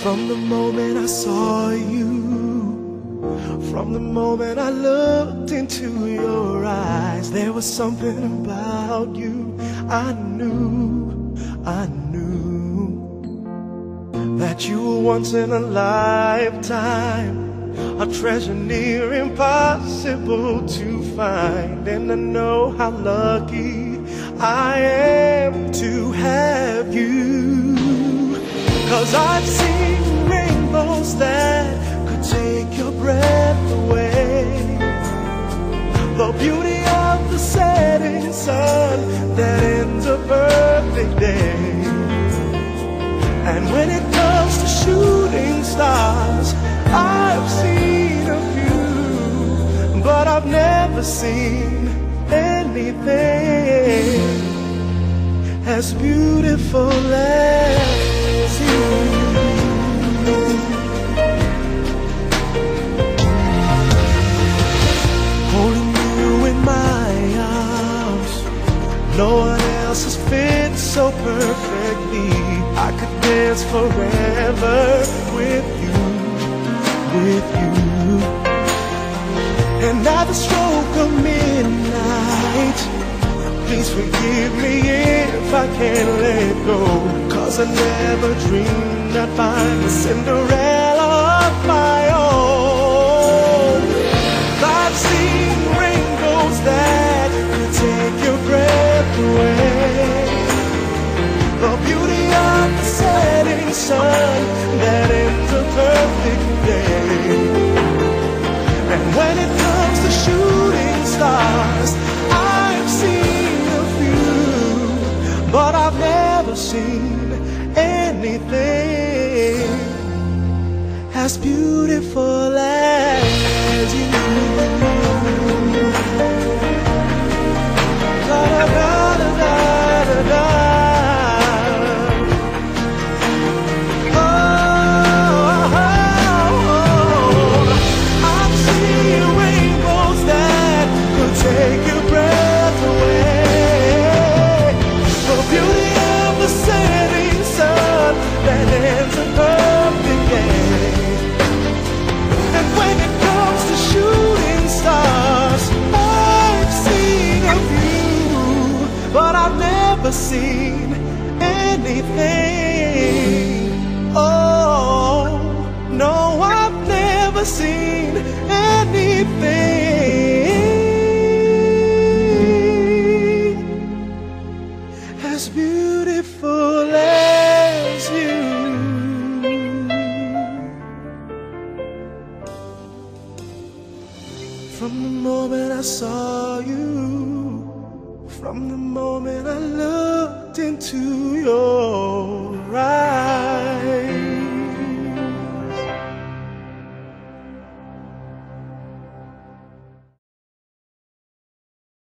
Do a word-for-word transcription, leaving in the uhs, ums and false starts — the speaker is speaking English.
From the moment I saw you, from the moment I looked into your eyes, there was something about you I knew, I knew that you were once in a lifetime, a treasure near impossible to find. And I know how lucky I am to have you, 'cause I've seen rainbows that could take your breath away, the beauty of the setting sun that ends a perfect day. And when it comes to shooting stars, I've seen a few, but I've never seen anything as beautiful as you. Holding you in my arms, no one else has fit so perfectly. I could dance forever with you, with you. And at the stroke of midnight, please forgive me if I can't let go, 'cause I never dreamed I'd find a Cinderella of my own. I've seen rainbows that could take your breath away, the beauty of the setting sun that ends a perfect day. And when it comes to shooting stars, I've seen a few, but I've never seen anything as beautiful as you. Da, da, da, da, da, da. Take your breath away, the beauty of the setting sun that ends a perfect day. And when it comes to shooting stars, I've seen a few, but I've never seen anything. Oh, no, I've never seen anything as beautiful as you. From the moment I saw you, from the moment I looked into your